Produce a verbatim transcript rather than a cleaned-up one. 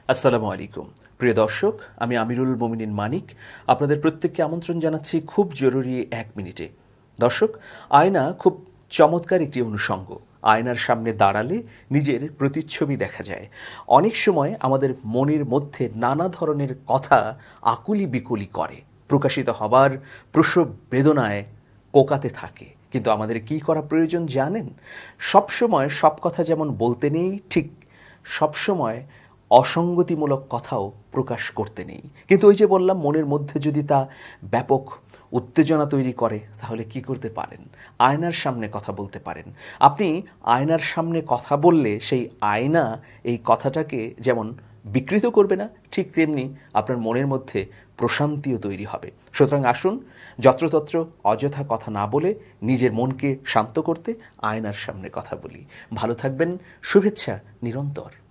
আসসালামু আলাইকুম প্রিয় দর্শক, আমি আমিরুল মোমিনিন মানিক আপনাদের প্রত্যেককে আমন্ত্রণ জানাচ্ছি খুব জরুরি এক মিনিটে। দর্শক, আয়না খুব চমৎকার একটি অনুষঙ্গ। আয়নার সামনে দাঁড়ালে নিজের প্রতিচ্ছবি দেখা যায়। অনেক সময় আমাদের মনের মধ্যে নানা ধরনের কথা আকুলি বিকুলি করে, প্রকাশিত হবার প্রসব বেদনায় কোকাতে থাকে। কিন্তু আমাদের কী করা প্রয়োজন জানেন? সবসময় সব কথা যেমন বলতে নেই, ঠিক সবসময় অসঙ্গতিমূলক কথাও প্রকাশ করতে নেই। কিন্তু ওই যে বললাম, মনের মধ্যে যদি তা ব্যাপক উত্তেজনা তৈরি করে, তাহলে কি করতে পারেন? আয়নার সামনে কথা বলতে পারেন। আপনি আয়নার সামনে কথা বললে সেই আয়না এই কথাটাকে যেমন বিকৃত করবে না, ঠিক তেমনি আপনার মনের মধ্যে প্রশান্তিও তৈরি হবে। সুতরাং আসুন, যত্রতত্র অযথা কথা না বলে নিজের মনকে শান্ত করতে আয়নার সামনে কথা বলি। ভালো থাকবেন, শুভেচ্ছা নিরন্তর।